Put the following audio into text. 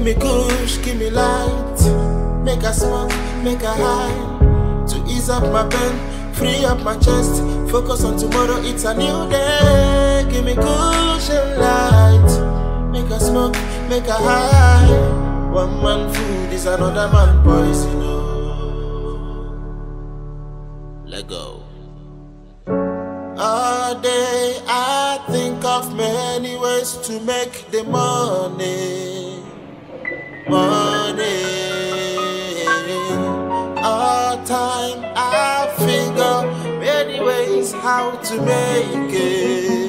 Give me kush, give me light. Make a smoke, make a high. To ease up my pain, free up my chest. Focus on tomorrow, it's a new day. Give me kush and light. Make a smoke, make a high. One man food is another man poison. Let go. All day I think of many ways to make the money. All time I figure many ways how to make it.